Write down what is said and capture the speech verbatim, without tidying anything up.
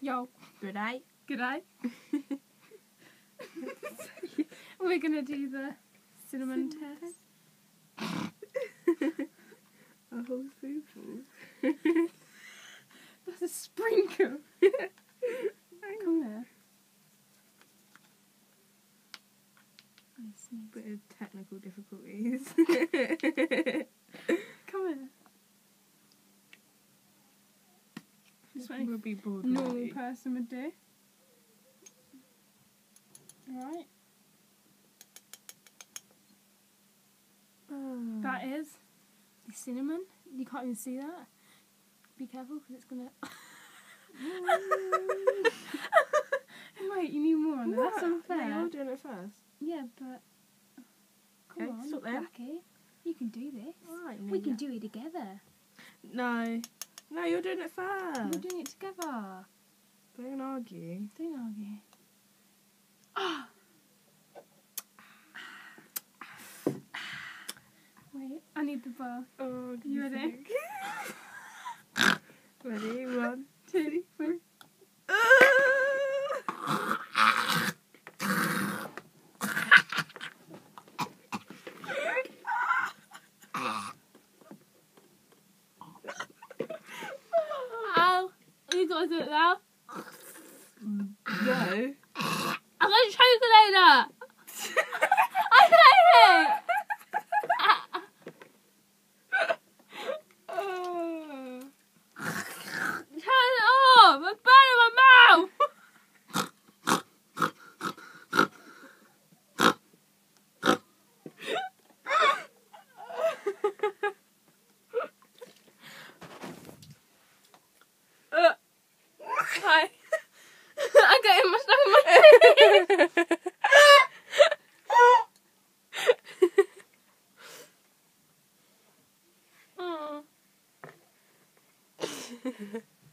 Yo. Good day. Good day. We're gonna do the cinnamon, cinnamon test. A whole spoonful. That's a sprinkle. Come here. Bit of technical difficulties. Come here. Just what We'll be bored. a normal person would do. Right. Oh. That is the cinnamon. You can't even see that. Be careful because it's gonna. Wait, you need more on there. That's unfair. No, you're doing it first. Yeah, but come Okay, on, stop there. Blackie. You can do this. Right, We can do it together. No. No, you're doing it first. We're doing it together. Don't argue. Don't argue. Ah. Wait, I need the bar. Oh, You ready? Ready? One, Two, three. Ow! You gotta do it now. No. I'm gonna choke it later. I hate it. Oh. Turn it off! I'm burning my mouth! uh, hi. I'm getting my stuff in my teeth! Oh.